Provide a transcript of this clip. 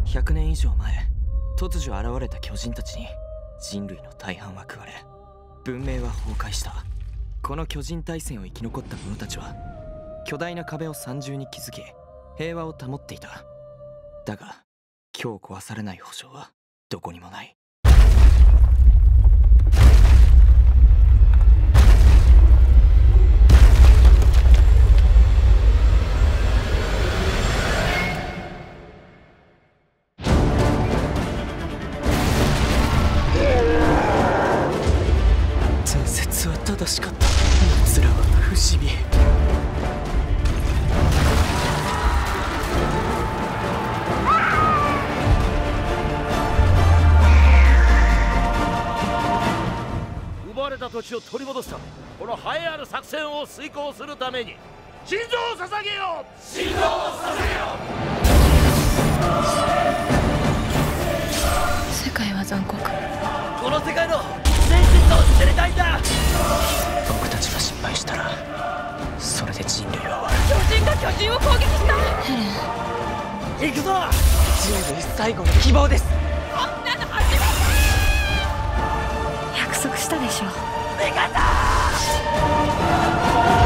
100年以上前、突如現れた巨人たちに人類の大半は食われ、文明は崩壊した。この巨人大戦を生き残った者たちは巨大な壁を三重に築き、平和を保っていた。だが今日壊されない保証はどこにもない。伝説は正しかった。奴らは不死身。 奪われた土地を取り戻すため、この栄えある作戦を遂行するために心臓を捧げよう。心臓を捧げよう。世界は残酷。 この世界の真実を知りたいんだ。 僕たちが失敗したらそれで人類は終わる。 巨人が巨人を攻撃した。ヘレン、行くぞ。人類最後の希望です。 こんなの初めて。約束したでしょ。 味方。